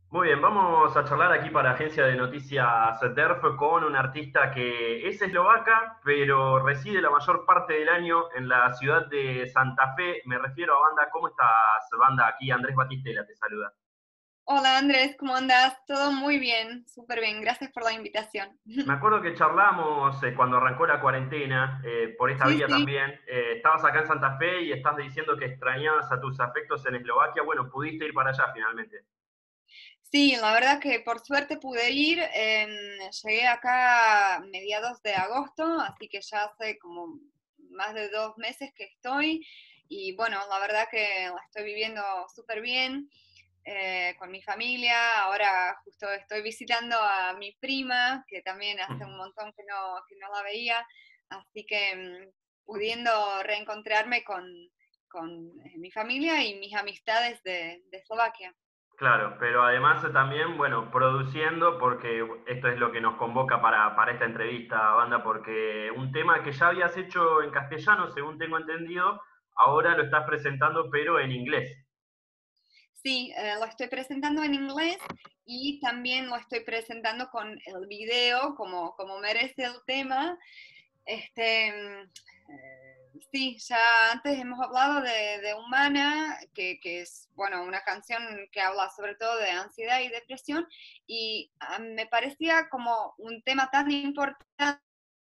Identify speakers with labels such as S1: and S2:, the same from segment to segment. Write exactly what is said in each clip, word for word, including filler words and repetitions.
S1: Muy bien, vamos a charlar aquí para Agencia de Noticias D E R F con un artista que es eslovaca, pero reside la mayor parte del año en la ciudad de Santa Fe. Me refiero a Banda. ¿Cómo estás, Banda? Aquí Andrés Batistela te saluda.
S2: Hola Andrés, ¿cómo andas? Todo muy bien, súper bien, gracias por la invitación.
S1: Me acuerdo que charlamos eh, cuando arrancó la cuarentena, eh, por esta
S2: Sí,
S1: vía
S2: sí,
S1: también. Eh, estabas acá en Santa Fe y estás diciendo que extrañabas a tus afectos en Eslovaquia. Bueno, pudiste ir para allá finalmente.
S2: sí, la verdad que por suerte pude ir. Em, llegué acá a mediados de agosto, así que ya hace como más de dos meses que estoy y bueno, la verdad que la estoy viviendo súper bien eh, con mi familia. Ahora justo estoy visitando a mi prima, que también hace un montón que no, que no la veía, así que mm, pudiendo reencontrarme con, con eh, mi familia y mis amistades de, de Eslovaquia.
S1: Claro, pero además también, bueno, produciendo, porque esto es lo que nos convoca para, para esta entrevista, Banda, porque un tema que ya habías hecho en castellano, según tengo entendido, ahora lo estás presentando, pero en inglés.
S2: Sí, eh, lo estoy presentando en inglés y también lo estoy presentando con el video como, como merece el tema. Este, mm, eh, sí, ya antes hemos hablado de, de Humana, que, que es, bueno, una canción que habla sobre todo de ansiedad y depresión, y ah, me parecía como un tema tan importante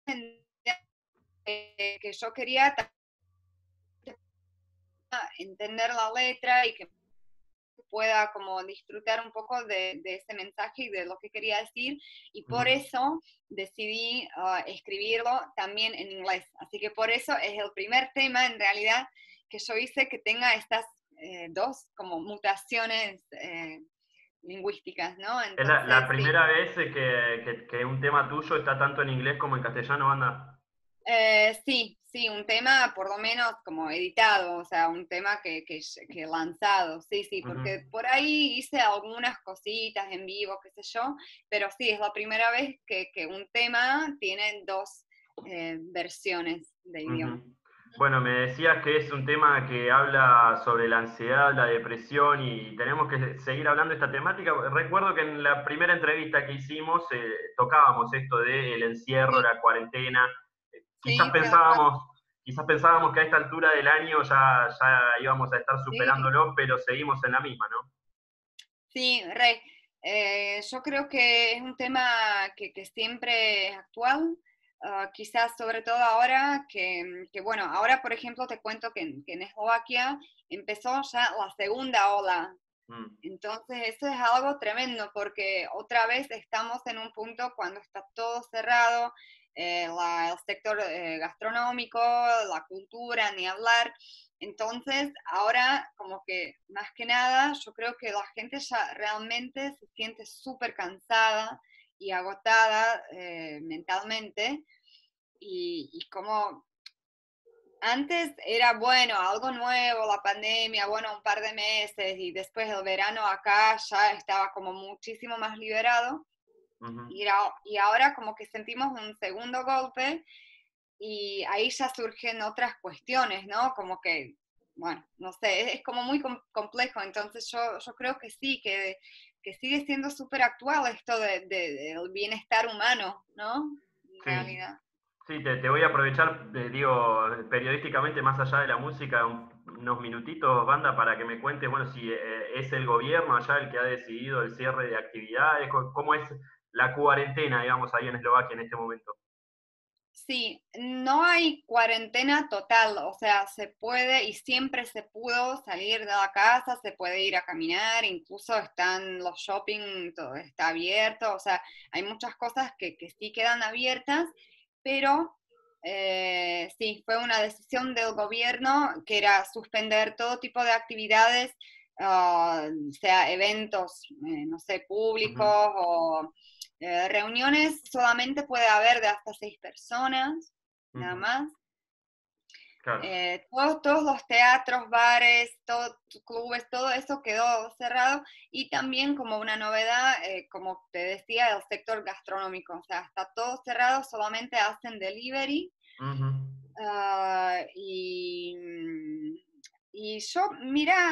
S2: eh, que yo quería entender la letra y que pueda como disfrutar un poco de, de ese mensaje y de lo que quería decir, y
S1: Uh -huh.
S2: por eso decidí uh, escribirlo también en inglés. Así que por eso es el primer tema en realidad que yo hice que tenga estas eh, dos como mutaciones eh, lingüísticas, ¿no?
S1: Es la, la
S2: Entonces, sí.
S1: primera vez que, que, que, un tema tuyo está tanto en inglés como en castellano, Banda.
S2: Eh, sí, sí, un tema por lo menos como editado, o sea, un tema que, que, que lanzado, sí, sí,
S1: Uh -huh.
S2: porque por ahí hice algunas cositas en vivo, qué sé yo, pero sí, es la primera vez que, que un tema tiene dos eh, versiones de
S1: Uh
S2: idioma.
S1: -huh. Bueno, me decías que es un tema que habla sobre la ansiedad, la depresión y tenemos que seguir hablando de esta temática. Recuerdo que en la primera entrevista que hicimos eh, tocábamos esto del encierro,
S2: Sí,
S1: la cuarentena. Quizás
S2: sí, tal cual.
S1: pensábamos, quizás pensábamos que a esta altura del año ya, ya íbamos a estar
S2: Sí,
S1: superándolo, pero seguimos en la misma, ¿no?
S2: sí, Rey. Eh, yo creo que es un tema que, que siempre es actual, ah, quizás sobre todo ahora que, que, bueno, ahora por ejemplo te cuento que, en- que en Eslovaquia empezó ya la segunda ola.
S1: Mm,
S2: Entonces eso es algo tremendo porque otra vez estamos en un punto cuando está todo cerrado, eh, la- el sector eh, gastronómico, la cultura, ni hablar. Entonces, ahora como que más que nada, yo creo que la gente ya realmente se siente súper cansada y agotada eh, mentalmente y, y como antes era bueno, algo nuevo, la pandemia, bueno, un par de meses y después el verano acá ya estaba como muchísimo más liberado
S1: ujú.
S2: y, era- y ahora como que sentimos un segundo golpe y ahí ya surgen otras cuestiones, ¿no? Como que, bueno, no sé, es, es como muy com- complejo, entonces yo, yo creo que sí, que, que sigue siendo súper actual esto de, de- del bienestar humano, ¿no? En
S1: Sí,
S2: realidad.
S1: sí, te, te voy a aprovechar, eh, digo, periodísticamente, más allá de la música, un- unos minutitos, Banda, para que me cuentes, bueno, si eh, es el gobierno allá el que ha decidido el cierre de actividades, co- cómo es la cuarentena, digamos, ahí en Eslovaquia en este momento.
S2: Sí, no hay cuarentena total, o sea, se puede y siempre se pudo salir de la casa, se puede ir a caminar, incluso están los shopping, todo está abierto, o sea, hay muchas cosas que, que sí quedan abiertas, pero eh, sí, fue una decisión del gobierno que era suspender todo tipo de actividades, ah, sea eventos, eh, no sé, públicos
S1: Ujú,
S2: o eh, reuniones solamente puede haber de hasta seis personas, nada
S1: ujú.
S2: más.
S1: Claro.
S2: Eh, todos, todos los teatros, bares, todo, clubes, todo eso quedó cerrado y también como una novedad, eh, como te decía, el sector gastronómico, o sea, está todo cerrado, solamente hacen delivery.
S1: Ujú.
S2: Uh, y, y yo, mira,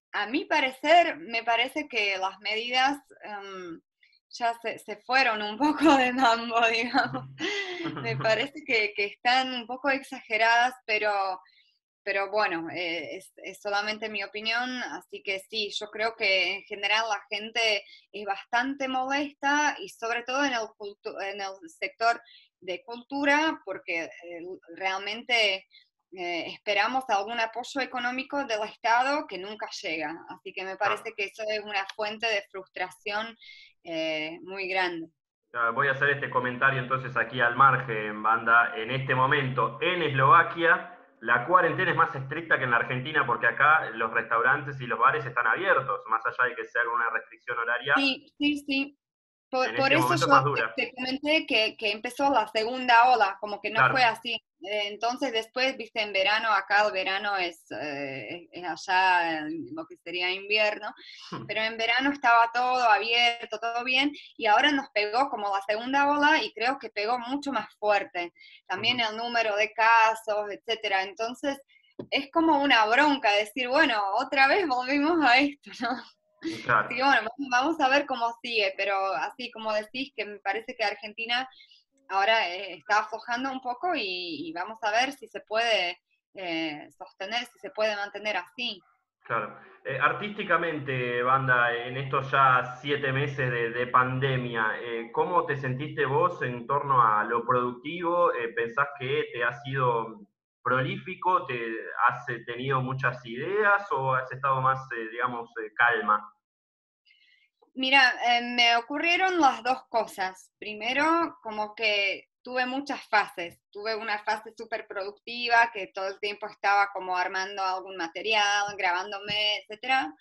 S2: A mi parecer, me parece que las medidas em, ya se, se fueron un poco de mambo, digamos. Me parece que, que están un poco exageradas, pero, pero bueno, eh, es, es solamente mi opinión, así que sí, yo creo que en general la gente es bastante molesta y sobre todo en el, cultu- en el sector de cultura, porque eh, realmente eh, esperamos algún apoyo económico del Estado que nunca llega. Así que me
S1: Ah,
S2: parece que eso es una fuente de frustración eh, muy grande.
S1: ah, voy a hacer este comentario entonces aquí al margen, banda. En este momento, en Eslovaquia, la cuarentena es más estricta que en la Argentina porque acá los restaurantes y los bares están abiertos, más allá de que sea alguna restricción horaria,
S2: Sí, sí, sí. Por,
S1: en
S2: por
S1: este
S2: eso
S1: momento es
S2: yo
S1: más
S2: te,
S1: dura.
S2: te comenté que, que empezó la segunda ola, como que no fue
S1: Claro.
S2: así. Eh, entonces después, viste, en verano, acá el verano es, eh, es allá en lo que sería invierno, pero en verano estaba todo abierto, todo bien, y ahora nos pegó como la segunda ola y creo que pegó mucho más fuerte. También el número de casos, etcétera. Entonces es como una bronca decir, bueno, otra vez volvimos a esto, ¿no? Así que
S1: Claro.
S2: bueno, vamos vamos a ver cómo sigue, pero así como decís, que me parece que Argentina ahora eh, está aflojando un poco y, y vamos a ver si se puede eh, sostener, si se puede mantener así.
S1: Claro. Eh, artísticamente, banda, en estos ya siete meses de, de pandemia, eh, ¿cómo te sentiste vos en torno a lo productivo? Eh, ¿pensás que te has sido prolífico? ¿Te has eh, tenido muchas ideas o has estado más, eh, digamos, eh, calma?
S2: Mira, eh, me ocurrieron las dos cosas. Primero, como que tuve muchas fases. Tuve una fase súper productiva, que todo el tiempo estaba como armando algún material, grabándome, etcétera.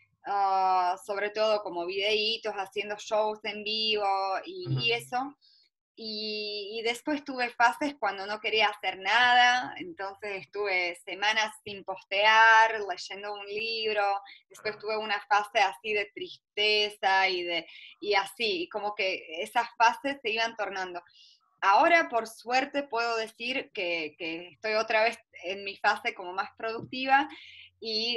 S2: Ah, sobre todo como videitos, haciendo shows en vivo y,
S1: Ujú.
S2: y eso. Y, y después tuve fases cuando no quería hacer nada, entonces estuve semanas sin postear, leyendo un libro, después tuve una fase así de tristeza y, de, y así, y como que esas fases se iban tornando. Ahora, por suerte, puedo decir que, que estoy otra vez en mi fase como más productiva y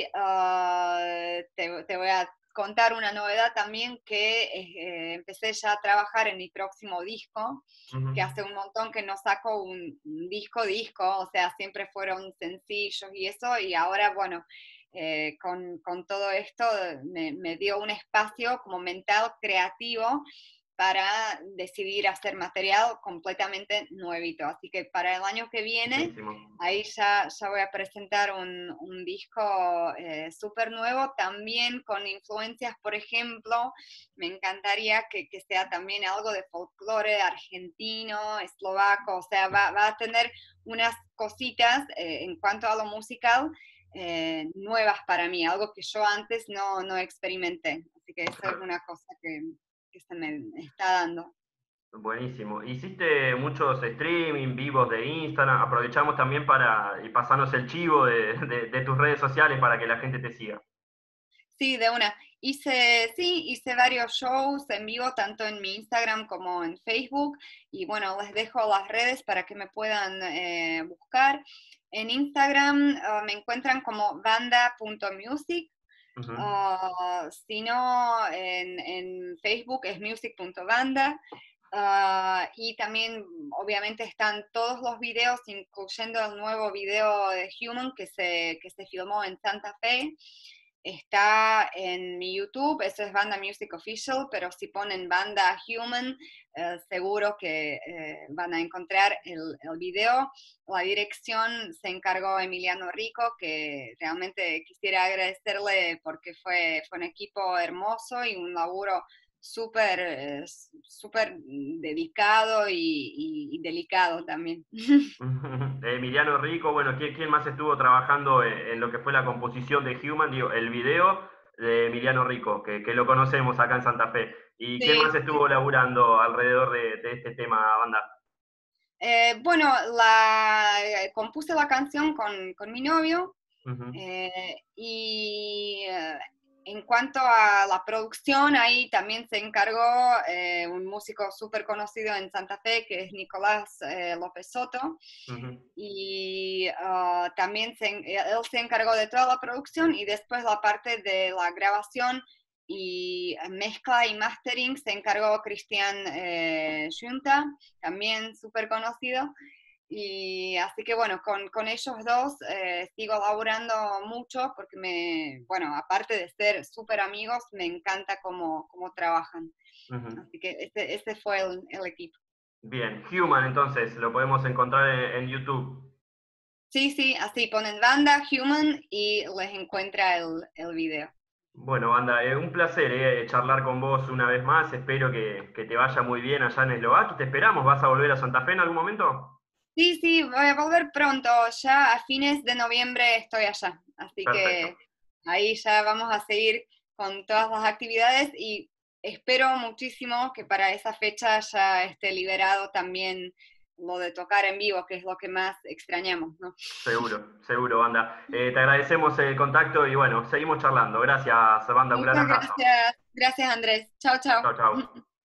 S2: uh, te, te, voy a contar una novedad también que eh, empecé ya a trabajar en mi próximo disco,
S1: Ujú.
S2: que hace un montón que no saco un, un disco disco, o sea, siempre fueron sencillos y eso, y ahora, bueno, eh, con, con, todo esto me, me dio un espacio como mental creativo para decidir hacer material completamente nuevito. Así que para el año que viene,
S1: Buenísimo.
S2: ahí ya, ya voy a presentar un, un disco eh, súper nuevo, también con influencias, por ejemplo, me encantaría que, que sea también algo de folclore argentino, eslovaco, o sea, va, va a tener unas cositas eh, en cuanto a lo musical. Eh, nuevas para mí, algo que yo antes no, no experimenté. Así que eso es una cosa que, que se me está dando.
S1: Buenísimo. Hiciste muchos streaming, vivos de Instagram. Aprovechamos también para y pasarnos el chivo de, de, de tus redes sociales para que la gente te siga.
S2: Sí, de una. Hice, sí, hice varios shows en vivo, tanto en mi Instagram como en Facebook. Y bueno, les dejo las redes para que me puedan eh, buscar. En Instagram uh, me encuentran como banda punto music.
S1: Uh -huh.
S2: Uh, si no, en, en Facebook es music punto banda. Uh, y también, obviamente, están todos los videos, incluyendo el nuevo video de Human que se, que se filmó en Santa Fe. Está en mi YouTube, eso es Banda Music Official, pero si ponen Banda Human, eh, seguro que eh, van a encontrar el, el video. La dirección se encargó Emiliano Rico, que realmente quisiera agradecerle porque fue, fue un equipo hermoso y un laburo súper, eh, súper dedicado y, y, y delicado también.
S1: Emiliano Rico, bueno, ¿quién, quién más estuvo trabajando en, en, lo que fue la composición de Human? Digo, el video de Emiliano Rico, que, que, lo conocemos acá en Santa Fe. ¿Y quién más
S2: Sí,
S1: estuvo
S2: sí.
S1: laburando alrededor de, de este tema, banda?
S2: Eh, bueno, la, eh, compuse la canción con, con mi novio
S1: Uh -huh.
S2: eh, y eh, en cuanto a la producción, ahí también se encargó eh, un músico súper conocido en Santa Fe, que es Nicolás eh, López Soto,
S1: Ujú.
S2: y ah, también se en- él se encargó de toda la producción y después la parte de la grabación y mezcla y mastering se encargó Cristian eh, Junta, también súper conocido. Y así que bueno, con, con ellos dos eh, sigo laburando mucho porque me, bueno, aparte de ser súper amigos, me encanta cómo, cómo trabajan.
S1: Ujú.
S2: Así que ese, ese fue el, el equipo.
S1: Bien, Human entonces, lo podemos encontrar en, en YouTube.
S2: Sí, sí, así ponen banda, Human y les encuentra el, el video.
S1: Bueno, Banda, eh, un placer eh, charlar con vos una vez más. Espero que, que te vaya muy bien allá en Eslovaquia. Te esperamos. ¿Vas a volver a Santa Fe en algún momento?
S2: Sí, sí, voy a volver pronto, ya a fines de noviembre estoy allá, así
S1: Perfecto.
S2: que ahí ya vamos a seguir con todas las actividades y espero muchísimo que para esa fecha ya esté liberado también lo de tocar en vivo, que es lo que más extrañamos, ¿no?
S1: Seguro, seguro, Banda. Eh, te agradecemos el contacto y bueno, seguimos charlando. Gracias, Banda. Un gran
S2: Muchas
S1: abrazo.
S2: gracias, gracias Andrés, chao, chao.
S1: Chao, chao.